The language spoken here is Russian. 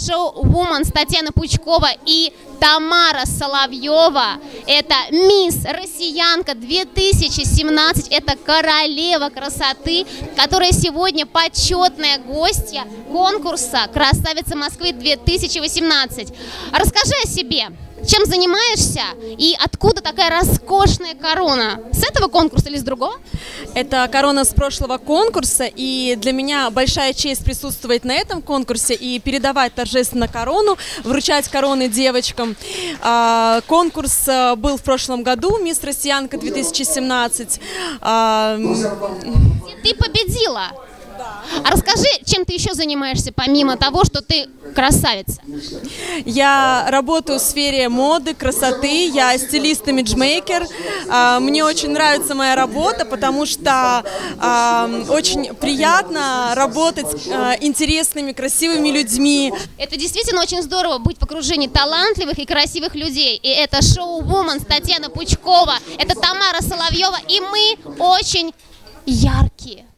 шоу-вумен Татьяна Пучкова и Тамара Соловьева. Это мисс Россиянка 2017. Это королева красоты, которая сегодня почетная гостья конкурса «Красавица Москвы 2018». Расскажи о себе. Чем занимаешься и откуда такая роскошная корона? С этого конкурса или с другого? Это корона с прошлого конкурса, и для меня большая честь присутствовать на этом конкурсе и передавать торжественно корону, вручать короны девочкам. Конкурс был в прошлом году, мисс Россиянка 2017. Ты победила. А расскажи, чем ты еще занимаешься, помимо того, что ты красавица? Я работаю в сфере моды, красоты, я стилист-имиджмейкер. Мне очень нравится моя работа, потому что очень приятно работать с интересными, красивыми людьми. Это действительно очень здорово быть в окружении талантливых и красивых людей. И это шоу-вумен Татьяна Пучкова, это Тамара Соловьева, и мы очень яркие.